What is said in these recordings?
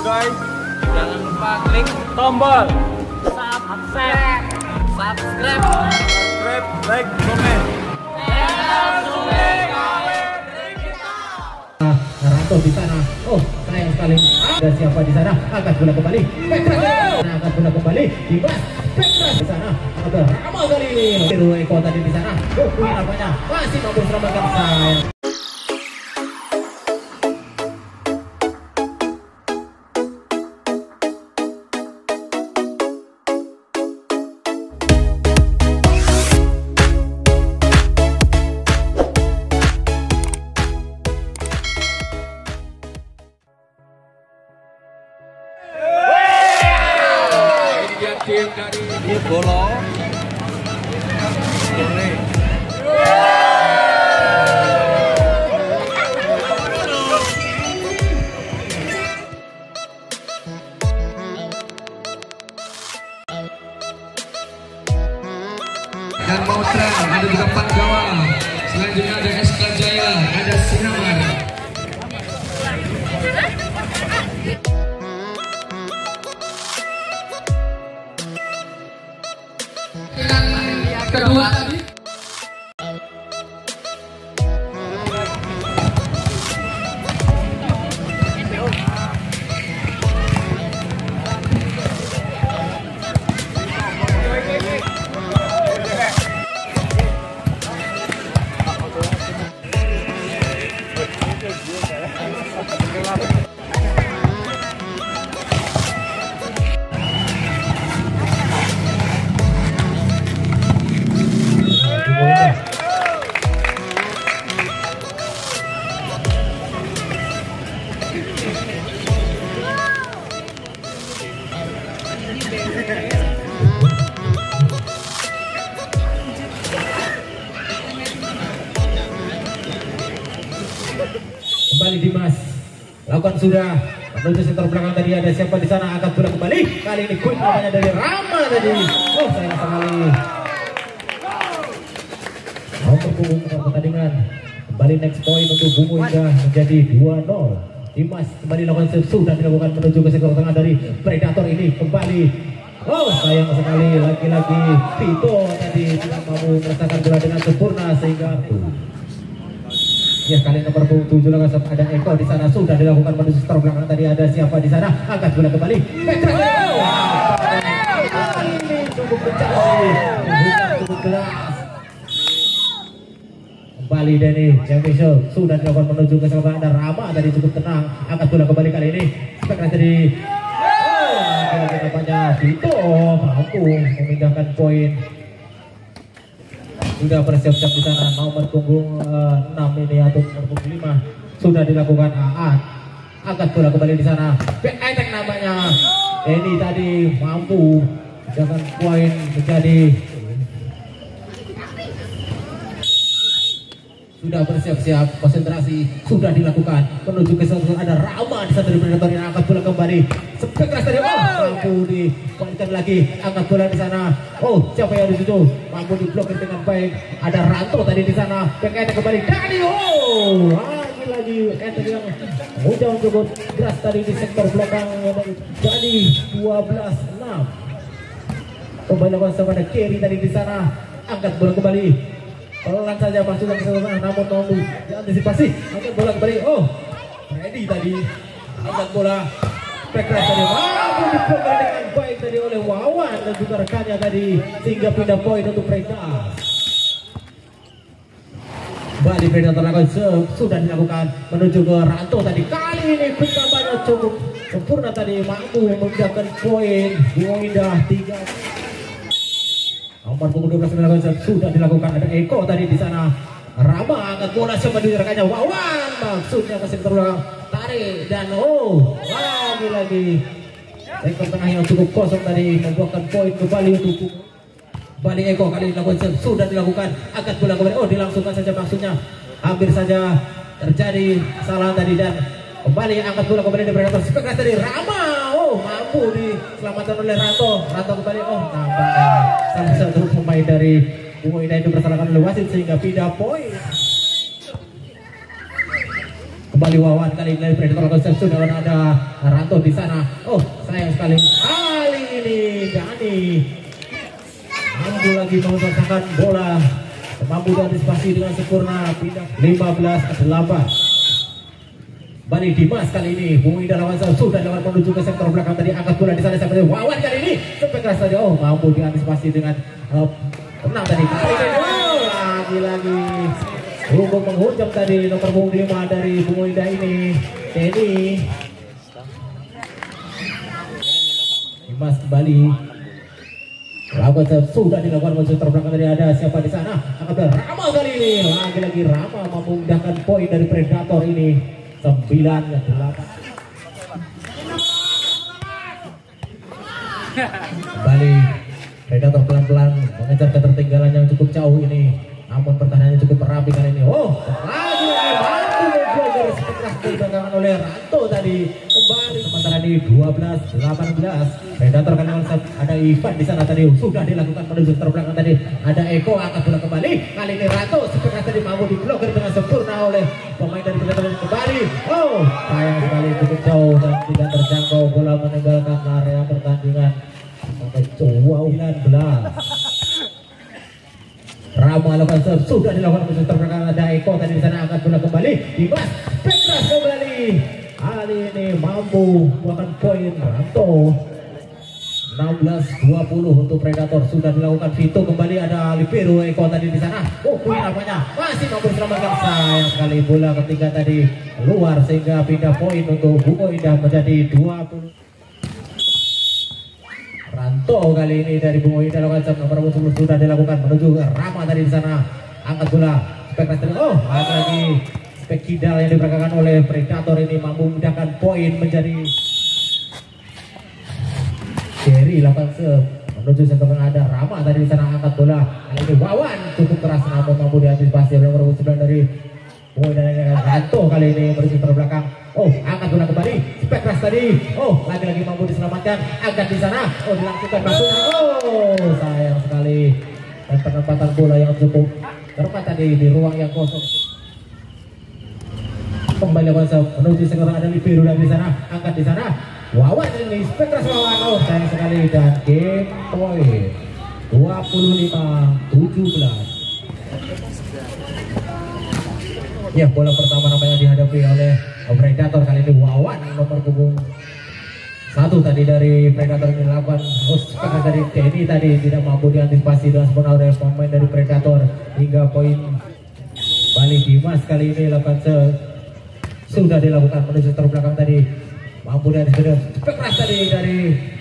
guys. Jangan lupa klik tombol subscribe, like, comment. Rantau di sana. Oh, sayang sekali. Ada siapa di sana? Angkat bola kembali. Petras. Angkat bola kembali. Dimas. Petras di sana. Ada Rama kali ini. Eko tadi di sana. Oh, ini namanya masih mampu selamatkan saya. Tim dari Bolo dan Mautran, ada juga Panggawa. Selanjutnya ada SK Jaya, ada Sinamar. Kedua tadi kembali Dimas, lakukan sudah menuju sektor belakang. Tadi ada siapa di sana? Angkat bola kembali. Kali ini quick namanya dari Rama tadi. Oh, sayang sekali. Mau berhubung dengan pertandingan. Kembali next point untuk Bungo Indah menjadi 2-0. Dimas kembali lakukan sudah dilakukan menuju ke sektor tengah dari Predator ini kembali. Oh, sayang sekali lagi-lagi Tito tadi tidak mampu merasakan bola dengan sempurna sehingga ya kali nomor 7 langsung ada Eko di sana sudah dilakukan menuju sektor belakang. Tadi ada siapa di sana? Angkat bola kembali. Petras. Ini cukup kencang, cukup keras. Kembali Denny Jamiso sudah dilakukan menuju ke sektor belakang. Ada Rama tadi cukup tenang. Angkat bola kembali kali ini. Petras tadi. Nampaknya Tito mampu memindahkan poin. Sudah bersiap-siap di sana nomor punggung 6 ini atau nomor punggung 5 sudah dilakukan Aat. Angkat bola kembali di sana. Back attack namanya. Ini tadi mampu dengan poin menjadi sudah bersiap-siap, konsentrasi sudah dilakukan menuju ke sana. Ada Rama di sana dari Predator yang angkat bola kembali. Sepek keras tadi mampu dibalikan lagi. Angkat bola di sana. Oh, siapa yang di situ? Mampu diblokir dengan baik. Ada Ranto tadi di sana. Back attack kembali. Dani. Oh, lagi attack yang mudah cukup keras tadi di sektor belakang. Dani 12-6. Kembali kepada Kerry tadi di sana. Angkat bola kembali. Pelan saja masukkan ke sana, namun mampu diantisipasi. Angkat bola kembali. Oh, Freddy tadi angkat bola. Petras tadi mampu diblokir dengan baik tadi oleh Wawan dan juga rekannya tadi sehingga pindah poin untuk Predator. Kembali Predator sudah dilakukan menuju ke Ranto tadi. Kali ini kampanye cukup sempurna tadi, mampu memindahkan poin. Bungo Indah 3. Nomor punggung 12 sudah dilakukan. Ada Eko tadi di sana. Rama angkat bola sama di rekannya Wawan, maksudnya ke sektor belakang tarik dan lagi sektor tengah yang cukup kosong tadi membuahkan poin kembali untuk kembali Eko. Kali dilakukan sudah dilakukan. Angkat bola kembali. Oh, dilangsungkan saja maksudnya. Hampir saja terjadi kesalahan tadi dan kembali angkat bola kembali dari Predator. Spektas dari Rama. Oh, mampu diselamatkan oleh Ranto. Ranto kembali. Oh, nampaknya salah satu pemain dari Bungo Indah itu bersalahkan oleh wasit sehingga pindah poin. Kembali Wawan kali ini Predator lakukan sudah ada Ranto di sana. Oh sayang sekali kali ini Dani mampu lagi mengusahakan bola, mampu diantisipasi dengan sempurna, pindah 15-8. Balik Dimas kali ini, Bung Ida lawan sudah lawan menuju ke sektor belakang tadi, angkat bola di sana sampai Wawan kali ini sampai keras saja. Oh mampu diantisipasi dengan tenang tadi. Lagi-lagi untuk menghujam tadi nomor punggung 5 dari Bung Ida ini, Teddy. Dimas kembali. Lakukan sudah dilakukan menuju terbelakang tadi, ada siapa di sana? Angkat Rama kali ini, lagi-lagi Rama mampu memindahkan poin dari Predator ini 9-8. Kembali Predator pelan-pelan mengejar ketertinggalan yang cukup jauh ini, namun pertahanannya cukup rapi kali ini. Oh lagi-lagi mampu menjogger sekeras dibelakangkan oleh Ranto tadi. Kembali sementara di 12-18. Predator kan ada Ivan di sana tadi, sudah dilakukan menuju terbelakang tadi, ada Eko angkat bola kembali, kali ini Ranto sekeras tadi mampu diblokir dengan sempurna oleh pemain dari Predator kembali. Oh sayang sekali cukup jauh dan tidak terjangkau, bola meninggalkan area pertandingan sampai 19. Rama lakukan sudah dilakukan menuju terbelakang, ada Eko tadi di sana angkat bola kembali, Dimas Petras kembali. Kali ini mampu buahkan poin Ranto. 16-20 untuk Predator, sudah dilakukan Vito kembali, ada Libero Eko tadi di sana. Oh poin apanya masih mampu diselamatkan, sayang sekali bola ketiga tadi keluar sehingga pindah poin untuk Bungo Indah menjadi 20. Ranto kali ini dari Bungo Indah lakukan nomor 10 sudah dilakukan menuju Rama tadi di sana, angkat bola spektakuler. Oh lagi spek kidal yang diperagakan oleh Predator ini mampu memindahkan poin menjadi Jerry lakukan menuju sektor ada Rama tadi di sana, angkat bola kali ini Wawan cukup keras namun mampu diantisipasi oleh nomor 9 dari Bungo Indah. Ranto kali ini menuju terbelakang. Oh angkat bola kembali, spek keras tadi. Oh lagi-lagi mampu diselamatkan, angkat di sana. Oh dilakukan masuknya. Oh sayang sekali, dan penempatan bola yang cukup tepat tadi di ruang yang kosong. Kembali menuju sektor ada Libero dari sana, angkat di sana. Wawan ini spek keras Wawan. Oh sayang sekali, dan game point 25-17. Ya bola pertama namanya dihadapi oleh Predator kali ini Wawan nomor punggung 1 tadi dari Predator ini lakukan spek dari Teddy tadi, tidak mampu diantisipasi dengan sempurna oleh pemain dari Predator hingga poin. Balik Dimas kali ini lakukan sudah dilakukan menuju terbelakang tadi, mampu diantisipasi spek keras tadi dari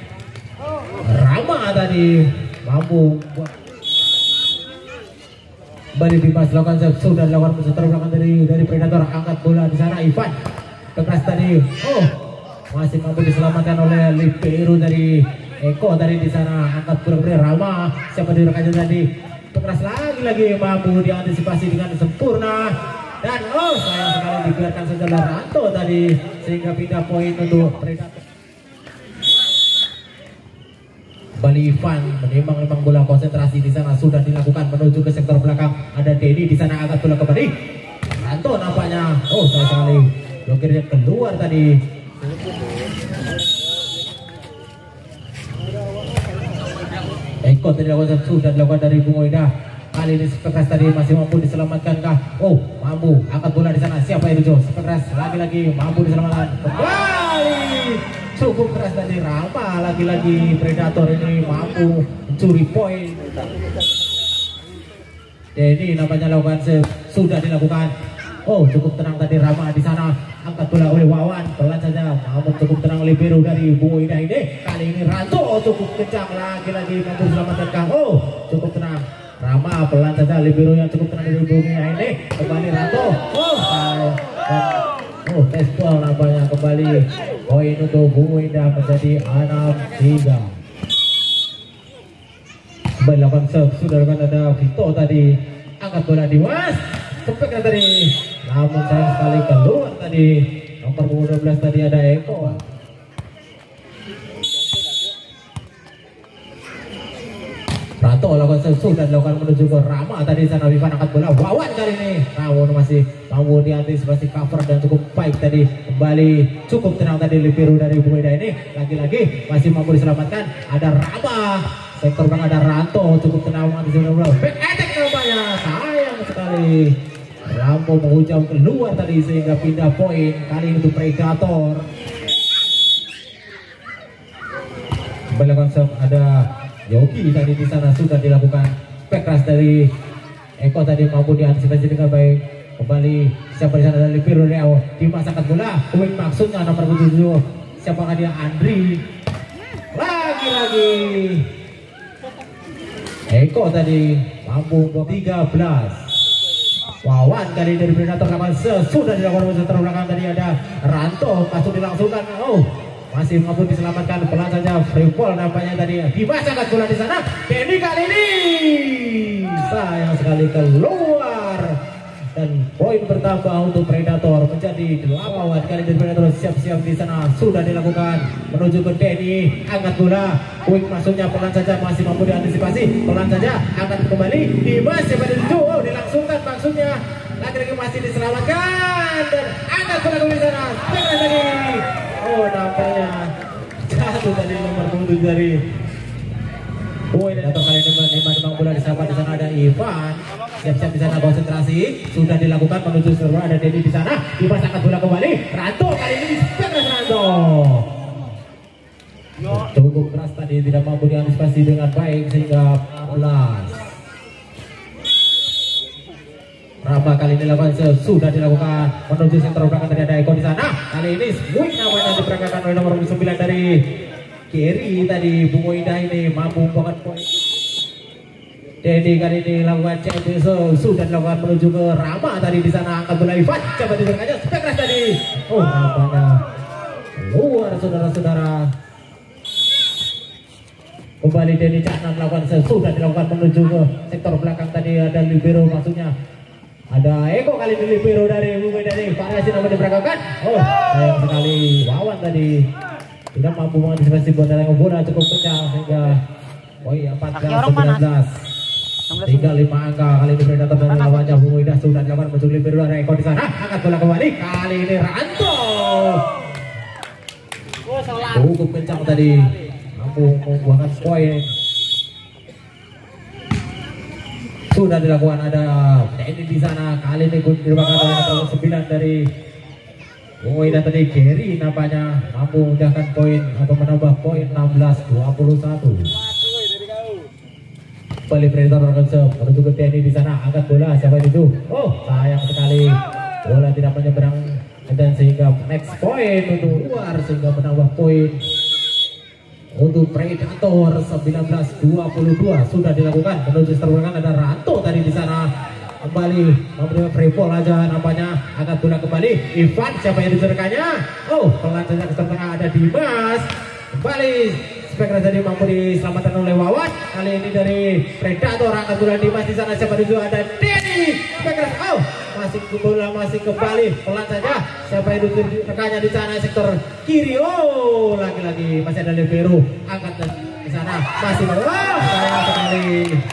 Rama tadi, mampu Balik Dimas lakukan sudah dilakukan menuju terbelakang dari Predator, angkat bola di sana Ivan keras tadi. Oh masih mampu diselamatkan oleh Libero dari Eko tadi di sana, angkat bola dari Rama, siapa di rekannya tadi, keras lagi mampu diantisipasi dengan sempurna, dan oh sayang sekali dibiarkan saja Ranto tadi sehingga pindah poin untuk Predator. Bali Ivan menimbang bola, konsentrasi di sana sudah dilakukan menuju ke sektor belakang, ada Denny di sana, angkat bola kembali Ranto nampaknya. Oh sayang sekali blokirnya keluar tadi. Eko tadi sudah dilakukan dari Bungo Indah, kali ini Spekras tadi masih mampu diselamatkan kah? Oh mampu, angkat bola di sana, siapa yang lucu? Spekras lagi-lagi mampu diselamatkan kembali, cukup keras dari Rama, lagi-lagi Predator ini mampu mencuri poin. Jadi namanya lakukan sudah dilakukan. Oh cukup tenang tadi Rama di sana, angkat bola oleh Wawan, pelan saja, namun cukup tenang Libero dari Bungo Indah ini. Kali ini Ranto cukup kencang, lagi-lagi mampu diselamatkan kah? Oh cukup tenang Rama, pelan saja Libero yang cukup tenang dari Bungo Indah ini. Kembali Ranto. Oh tespol nampaknya, kembali poin untuk Bungo Indah menjadi 6-3. Kembali lakukan sudah kan ada Vito tadi, angkat bola Dimas, sampai tadi, namun sayang sekali keluar tadi nomor 12 tadi, ada Eko. Predator lakukan sudah dilakukan menuju ke Rama tadi sana. Ivan angkat bola, Wawan kali ini Rawon masih mampu diantisipasi cover dan cukup baik tadi, kembali cukup tenang tadi libero dari Bung Ida ini, lagi-lagi masih mampu diselamatkan. Ada Rama sektor belakang, ada Ranto cukup tenang mengantisipasi bola, back attack namanya, sayang sekali Rampo menghujam keluar tadi sehingga pindah poin kali ini untuk Predator. Kembali konsep ada Yogi tadi di sana sudah dilakukan back keras dari Eko tadi mampu diantisipasi dengan baik. Kembali siapa di sana dari Libero Leo Dimas angkat bola, wing maksudnya nomor 7 siapakah dia, Andri lagi-lagi Eko tadi mampu 13. Wawan kali dari Predator lakukan sudah dilakukan musuh terbelakang tadi, ada Ranto masuk dilangsungkan, masih mampu diselamatkan pelan saja free ball nampaknya tadi. Dimas angkat bola di sana, Denny kali ini sayang sekali keluar dan poin bertambah untuk Predator menjadi 8. Kali dari Predator siap-siap di sana sudah dilakukan menuju ke Denny, angkat bola, quick masuknya pelan saja, masih mampu diantisipasi pelan saja, angkat kembali Dimas yang pada dilangsungkan maksudnya, lagi-lagi masih diselamatkan dan angkat bola kembali di sana. Nampaknya jatuh tadi nomor 7 dari Predator kali ini memang bola disahabat. Di sana ada Ivan siap-siap di sana konsentrasi sudah dilakukan menuju server, ada Denny di sana. Dimas angkat bola kembali, Ranto kali ini dispek Ranto cukup keras tadi, tidak mampu diantisipasi dengan baik sehingga 14. Rama kali ini lakukan sudah dilakukan menuju sektor belakang tadi, ada Eko di sana. Kali ini swing namanya diperagakan oleh nomor 9 dari Kiri tadi. Bung Indah ini mampu membuat poin. Denny kali ini lakukan CMP sudah dilakukan menuju ke Rama tadi di sana, angkat bola Ivan coba diberikannya spek keras tadi. Nampaknya luar saudara-saudara. Kembali Denny Cakna melakukan sudah dilakukan menuju ke sektor belakang tadi, ada libero maksudnya. Ada Eko kali ini libero dari Bumi dari variasi nama diperagakan. Sayang sekali Wawan tadi tidak mampu mengantisipasi bola cukup kencang sehingga 14-19. Tinggal 5 angka kali ini Predator dan lawannya Bumi sudah dilakukan menuju libero dari Eko di sana, angkat bola kembali, kali ini Ranto cukup kencang tadi, mampu membuahkan poin. Sudah dilakukan, ada Denny di sana, kali ini dilakukan oleh nomor 9 dari Wida tadi, Gary nampaknya mampu memudahkan poin atau menambah poin 16-21. Kembali Predator menuju ke Denny di sana, angkat bola siapa itu? Sayang sekali bola tidak menyeberang dan sehingga next point untuk luar sehingga menambah poin untuk Predator 19-22. Sudah dilakukan menuju terbangan, ada Ranto tadi di sana, kembali memberi free ball aja nampaknya, angkat bola kembali Ivan siapa yang diserkannya, pelan saja ke tengah, ada Dimas kembali spek tadi mampu diselamatkan oleh Wawan. Kali ini dari Predator angkat bola Dimas di sana, siapa itu, ada Denny spek masih bola masih kembali pelan saja, siapa itu rekannya di sana sektor kiri, lagi-lagi masih ada libero angkat di sana, masih sayang sekali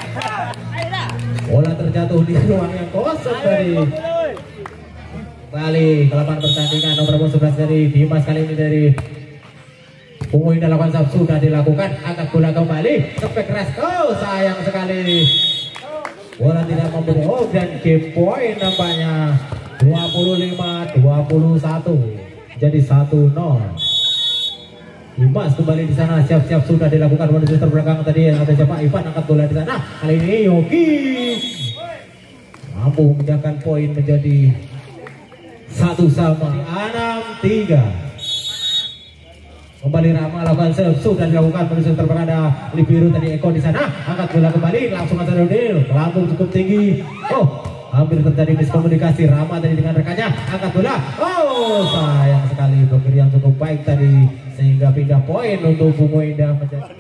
bola terjatuh di ruang yang kosong tadi. Kembali ke lapangan pertandingan nomor 11 dari Dimas, kali ini dari Punguin lakukan sudah dilakukan, angkat bola kembali spek keras, sayang sekali bola tidak memberi, dan game point nampaknya 25-21 jadi 1-0. Dimas kembali di sana, siap-siap sudah dilakukan menuju terbelakang tadi, ada siapa, Ivan angkat bola di sana, kali ini Yogi mampu memindahkan poin menjadi 1-1, 6-3. Kembali Rama lakukan sudah dilakukan menuju terbang, ada libero tadi Eko di sana, angkat bola kembali langsung aja Rodil, lambung cukup tinggi, hampir terjadi miskomunikasi Rama tadi dengan rekannya, angkat bola, sayang sekali blokir yang cukup baik tadi sehingga pindah poin untuk Bungo Indah menjadi.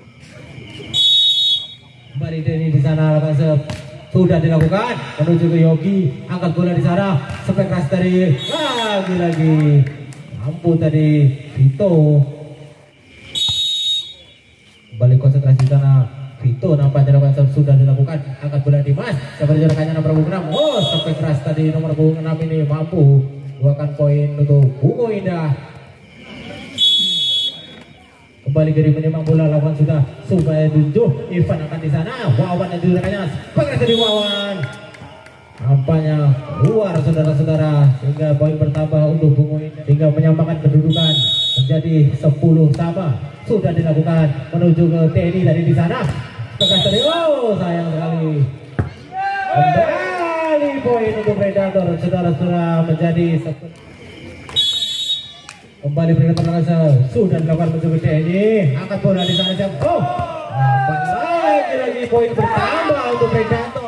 Kembali Denny di sana lakukan sudah dilakukan menuju ke Yogi, angkat bola di sana, spek keras dari lagi-lagi mampu tadi Vito. Kembali konsentrasi di sana, Kapito nampaknya dilakukan sudah dilakukan, angkat bola Dimas seperti rekannya nomor punggung 6. Oh, sampai keras tadi nomor punggung 6 ini mampu buahkan poin untuk Bungo Indah. Kembali dari menembak bola, lawan sudah supaya 7. Ivan akan di sana, Wawan dan juga rekannya bergerak dari Wawan. Nampaknya keluar saudara-saudara, sehingga poin bertambah untuk Bungo Indah, sehingga menyamakan kedudukan menjadi 10 sama. Sudah dilakukan menuju ke Teddy tadi di sana. Tegas tadi, oh sayang sekali. Kembali poin untuk Predator, saudara-saudara, menjadi 10. Kembali Predator sudah dilakukan menuju ke Teddy. Angkat bola di sana jam. Oh, lagi poin bertambah untuk Predator.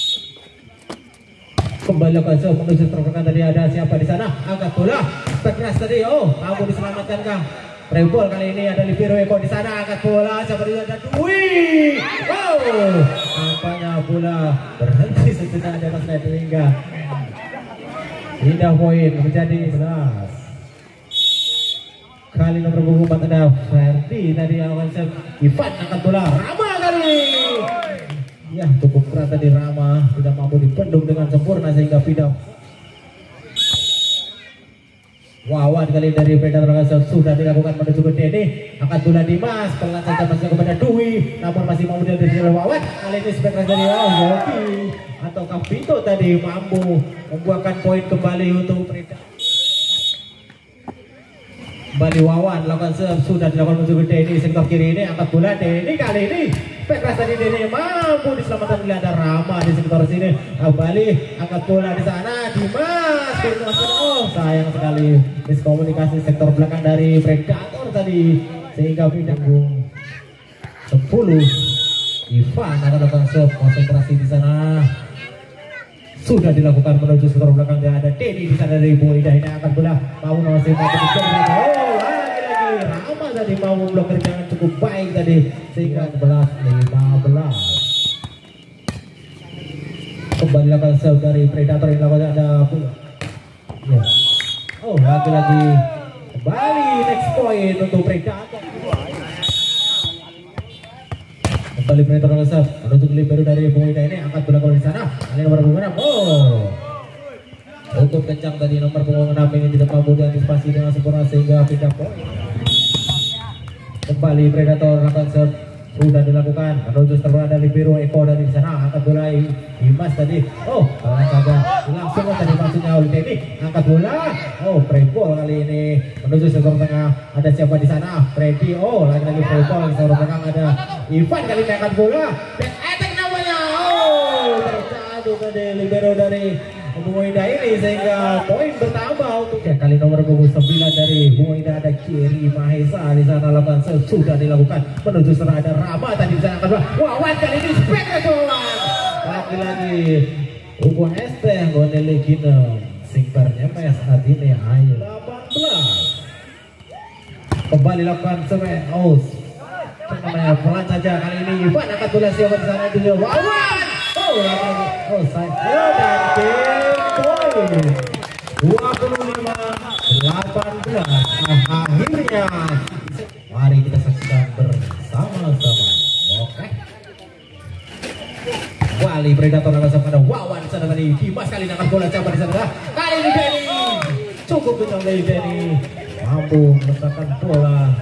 Kembali ke menuju terpekan tadi, ada siapa di sana? Angkat bola, tegas tadi. Oh, mampu diselamatkan kah? Rebol kali ini ada Libero Eko di sana, angkat bola seperti ada Dwi. Wow, nampaknya bola berhenti sejenak di atas net hingga indah poin menjadi 11. Kali nomor punggung 4 ada Ferdi tadi awan Ivan angkat bola, Rama kali. Ya, cukup berat tadi Rama, tidak mampu dibendung dengan sempurna sehingga Vida. Wawan kali dari Predator sudah dilakukan menuju ke Dede, angkat bola Dimas, pelan saja masuk kepada Dwi, namun masih mampu dari Wawan. Kali ini spektra dari Yogi atau Kapito tadi mampu membuahkan poin kembali untuk Predator. Kembali Wawan lakukan sudah dilakukan menuju ke Dede, sektor kiri ini angkat bola Dede, kali ini spektra tadi Dede mampu diselamatkan oleh ada Rama di sektor sini. Kembali angkat bola di sana Dimas, oh sayang sekali miskomunikasi sektor belakang dari Predator tadi sehingga pindah 10. Ivan akan melakukan konsentrasi di sana. Sudah dilakukan menuju sektor belakang, dia ada Dedi di sana dari Bungo Indah. Ini angkat bola mau masih mampu diblokir. Oh, lagi-lagi Rama tadi mau memblokir dengan cukup baik tadi sehingga 11-15. Kembali lakukan serve dari Predator yang lakukan ada ya. Oh, lagi-lagi kembali next point untuk Predator. Kembali Predator serve menuju Libero dari Bungo Indah. Ini angkat bola kalau di sana. Ini nomor punggung 6. Oh, cukup kencang tadi nomor punggung 6 ini tidak mampu diantisipasi dengan sempurna sehingga pindah poin. Kembali Predator lakukan serve sudah dilakukan menuju setelah ada Libero Eko dari sana, angkat bola Dimas tadi. Oh, pelan saja langsung tadi maksudnya oleh Teddy, angkat bola. Oh, Prebol kali ini menuju sektor tengah, ada siapa di sana? Freddy. Oh, lagi-lagi Prebol di sektor tengah ada Ivan kali ini angkat bola. Back attack namanya. Oh, terjatuh tadi Libero dari Bungo Indah ini sehingga poin bertambah untuk kali nomor 9 dari Bungo Indah ada Kiri Mahesa di sana lakukan sudah dilakukan menuju serang ada Rama tadi di sana angkat bola. Wawan kali ini spektakuler. Lagi-lagi Ubon Este Gondele Gino singparnya mes saat ini ayo 18. Kembali lakukan semen aus. Namanya pelan saja kali ini Ivan angkat bola siapa di sana dulu Wawan. Oh saya dan game poin 25-18. Akhirnya mari kita saksikan bersama-sama. Oke. Kembali Predator lakukan pada Wawan sana tadi Dimas kali ini angkat bola siapa di sana. Kali ini Denny cukup kencang dari Denny mampu meletakkan bola.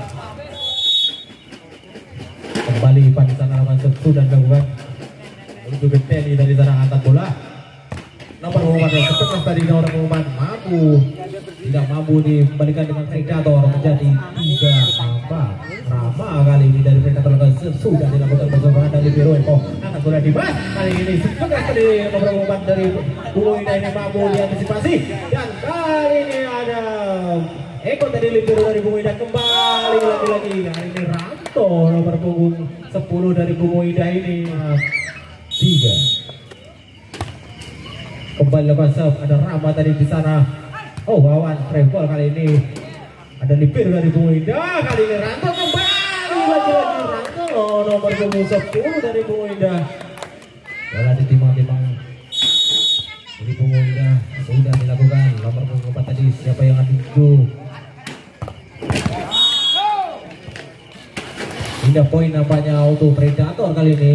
Kembali Ivan di sana lakukan sudah dilakukan untuk Denny dari sana angkat bola. Nomor punggung seperti tadi nomor punggung mampu tidak mampu dikembalikan dengan Predator menjadi 3-4. Rama kali ini dari Predator sudah dilakukan bersama dari Libero Eko, angkat bola Dimas kali ini seperti tadi nomor punggung dari Bungo Indah ini mampu diantisipasi dan kali ini ada Eko tadi Libero dari Bungo Indah kembali lagi-lagi kali ini Ranto nomor punggung 10 dari Bungo Indah ini 3. Kembali lakukan serve ada Rama tadi di sana. Oh, Wawan Prebol kali ini ada Libero dari Bungo Indah kali ini Ranto kembali lagi-lagi Ranto nomor punggung 10 dari Bungo Indah. Bola ditimang-timang dari Bungo Indah sudah dilakukan nomor punggung 4 tadi siapa yang adu Pindah poin nampaknya untuk Predator kali ini.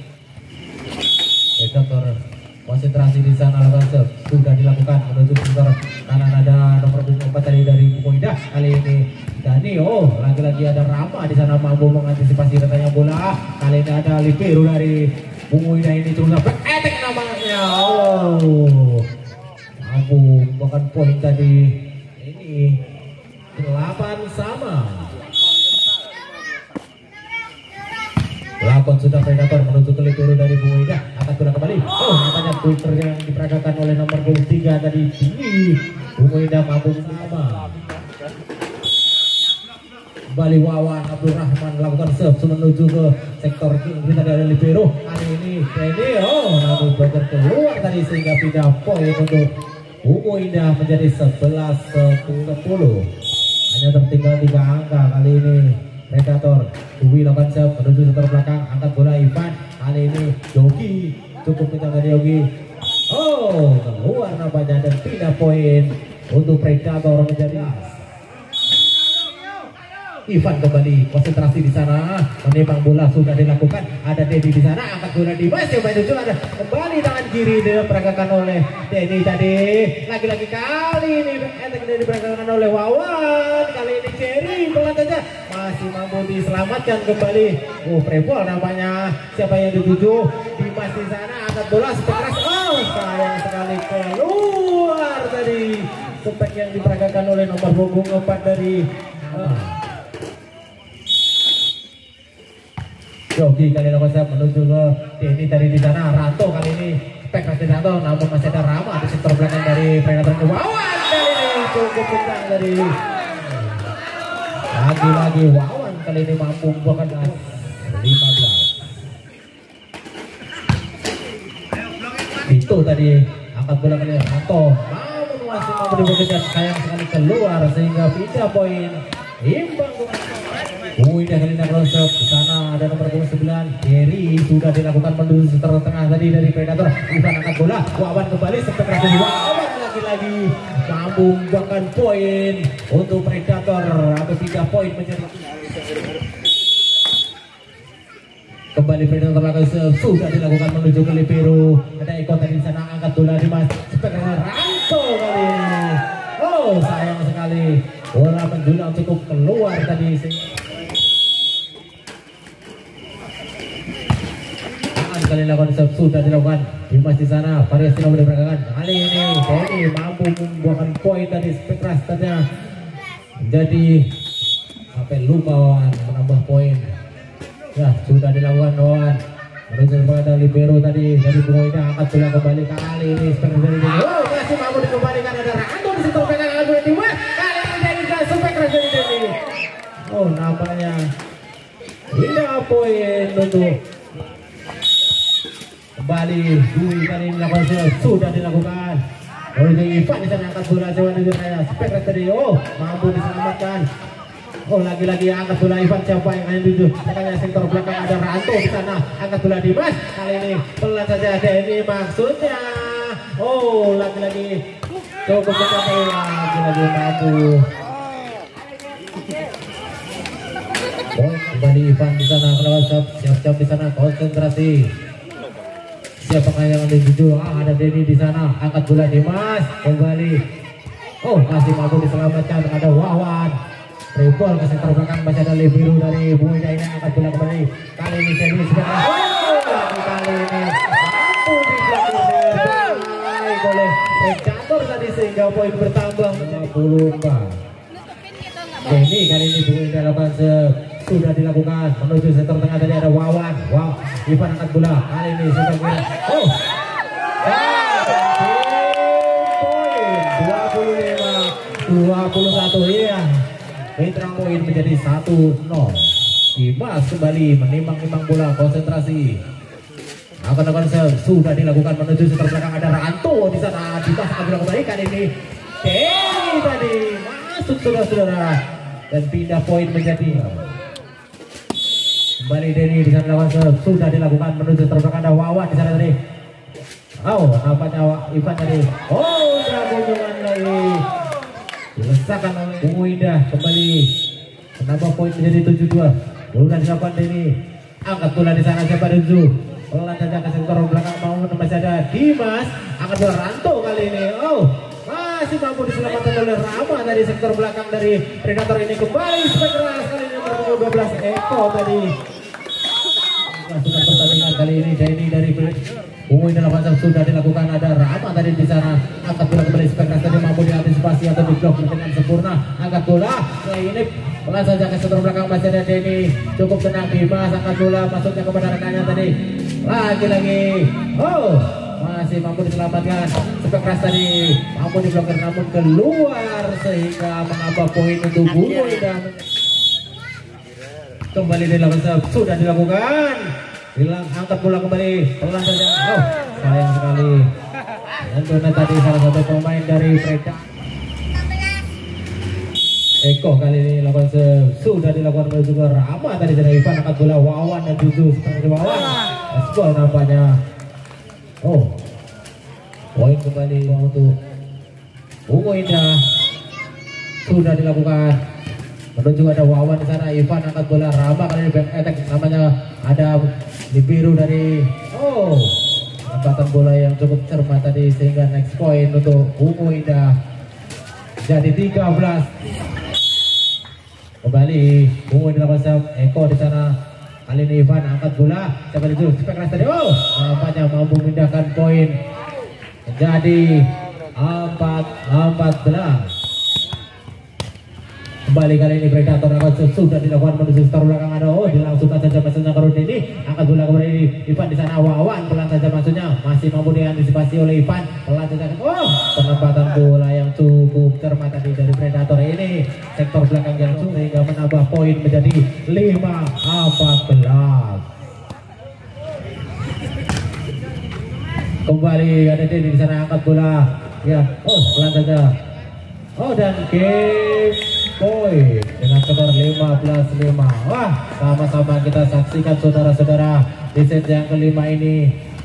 Predator konsentrasi di sana, lakukan sudah dilakukan menuju sekitar kanan, ada nomor 4 tadi dari Bukoida kali ini. Dani, lagi-lagi ada Rama di sana mampu mengantisipasi datangnya bola. Kali ini ada Libero dari Bukoida ini terus attack namanya. Mampu bahkan poin tadi ini 8 sama. Lakon sudah Predator menuju ke Libero dari Bukoida, akan sudah kembali. Namanya Twitter yang diperagakan oleh nomor 23 tadi tinggi. Bukoida mampu sama. Kembali Wawan Abdurrahman lakukan serve menuju ke sektor kiri tadi ada Libero. Kali ini namun bagian keluar tadi sehingga pindah poin untuk Bukoida menjadi 11-10. Hanya tertinggal 3 angka kali ini. Predator Dwi lakukan serve menuju sektor belakang, angkat bola Ivan. Kali ini Yogi cukup kencang dari Yogi. Keluar nampaknya dan pindah poin untuk Predator menjadi Ivan kembali konsentrasi di sana, menembak bola sudah dilakukan. Ada Dedi di sana, angkat bola di Mas yang menuju ada kembali tangan kiri diperagakan oleh Dedi tadi. Lagi-lagi kali ini attack diperagakan oleh Wawan. Kali ini Jerry pelan saja masih mampu diselamatkan kembali. Prebol namanya. Siapa yang dituju? Dimas di sana, angkat bola sekeras. Sayang sekali keluar tadi. Spek yang diperagakan oleh nomor punggung 4 dari Yogi kali ini konsep menuju ke Denny tadi di sana. Ranto kali ini spek Ranto, namun masih ada Rama di sektor belakang dari Predator ke Wawan. Kali ini cukup kencang dari lagi-lagi Wawan kali ini mampu bahkan 15. Itu tadi angkat bola kali ini Ranto, namun masih mampu diberikan, sayang sekali keluar sehingga pindah poin imbang. Bukoida kali ini konsep di sana ada nomor 9 Jerry sudah dilakukan menuju seter tengah tadi dari Predator. Ivan angkat bola, Wawan kembali setelah dari Wawan lagi-lagi mampu bahkan poin untuk Predator atau 3 poin menjadi kembali Predator lagi sudah dilakukan menuju ke Libero. Ada Eko tadi di sana, angkat bola di Mas Ranto kali ini. Sayang sekali bola menjulang cukup keluar tadi. Kali ini konsep sudah dilakukan Dimas di sana, variasi nomor diperagakan. Kali ini Denny mampu membuahkan poin tadi Spekras tadinya jadi sampai lupa Wawan menambah poin. Ya sudah dilakukan Wawan menuju kepada Libero tadi dari Bukoida, angkat bola kembali. Kali ini Spekras dari Denny masih mampu dikembalikan, ada Ranto di situ pegang angkat bola Dimas. Kali ini dari Spekras dari Denny. Nampaknya indah poin untuk kembali Dwi kali ini lakukan sudah dilakukan oleh Ivan di sana, angkat bola jauh dari saya Spekras tadi mampu diselamatkan. Lagi-lagi angkat bola Ivan, siapa yang akan tuju katanya sektor belakang ada Ranto di sana, angkat bola Dimas. Kali ini pelan saja Denny maksudnya. Lagi-lagi cukup mencapai, lagi-lagi mampu kembali Ivan di sana, siap-siap di sana konsentrasi. Siapa yang dituju? Ada Denny di sana, angkat bola Dimas kembali. Masih mampu diselamatkan, ada Wawan. Rebol ke sektor belakang, masih ada Libero dari Bukoida ini, angkat bola kembali. Kali ini Denny sudah kali ini mampu dibelakang oleh Predator tadi sehingga poin bertambah menjadi 24. Denny kali ini Bukoida lakukan sudah dilakukan menuju sektor tengah tadi ada Wawan. Ivan angkat bola kali ini sudah poin 25-21 ya. Petra poin menjadi 1-0. Dimas kembali menimbang-nimbang bola, konsentrasi. Akan sudah dilakukan menuju sektor belakang ada Ranto di sana. Dimas akan bola kembali kali ini. Denny tadi masuk saudara-saudara dan pindah poin menjadi kembali Denny di sana lawan sudah dilakukan menuju terbelakang ada Wawan di sana tadi. Nampaknya Ivan tadi. Kunjungan lagi dilesakan oleh Bukoida kembali menambah poin menjadi 7-2. Sudah dilakukan ini. Angkat bola di sana siapa Renzo. Pelan saja ke sektor belakang mau masih ada Dimas. Angkat bola Ranto kali ini. Oh, masih mampu diselamatkan oleh Rama dari sektor belakang dari Predator ini kembali keras kali ini nomor 12 Eko tadi. Masukkan pertandingan kali ini dari Ungu dalam fase sudah dilakukan, ada Rama tadi di sana. Angkat bola kembali Spekras tadi mampu diantisipasi atau diblok dengan sempurna. Angkat bola kali ini pelan saja ke sektor belakang masih ada Denny. Cukup tenang Dimas, angkat bola masuknya kepada rekannya tadi. Lagi-lagi. Oh, masih mampu diselamatkan. Spekras tadi mampu diblokir namun keluar sehingga menambah poin untuk Ungu dan kembali dilakukan sudah dilakukan. Hilang angkat bola kembali pelan saja. Oh, sayang sekali. Tentunya tadi salah satu pemain dari Preda. Eko kali ini lakukan sudah dilakukan oleh juga Rama tadi dari Ivan. Angkat bola Wawan dan Juju seperti Wawan. Gol nampaknya. Oh, poin kembali untuk Ungu Indah. Sudah dilakukan. Menuju ada Wawan di sana. Ivan angkat bola Rama kali ini back attack namanya ada di biru dari tempatan bola yang cukup cermat tadi sehingga next point untuk Ungu Indah jadi 13. Kembali Ungu Indah lawan Eko di sana. Kali ini Ivan angkat bola siapa itu Spekras tadi. Oh, nampaknya mampu memindahkan poin menjadi 14. Kembali kali ini Predator sudah dilakukan menuju sektor belakang ada dilangsungkan saja masuknya ke Rudi ini. Angkat bola kembali Ivan di sana. Wawan pelan saja masuknya masih mampu diantisipasi oleh Ivan pelan saja. Penempatan bola yang cukup cermat tadi dari Predator ini sektor belakang yang sehingga menambah poin menjadi 5-14. Kembali ada Denny di sana angkat bola ya. Pelan saja. Dan game poin dengan skor 15-5. Wah, sama-sama kita saksikan saudara-saudara di set yang kelima ini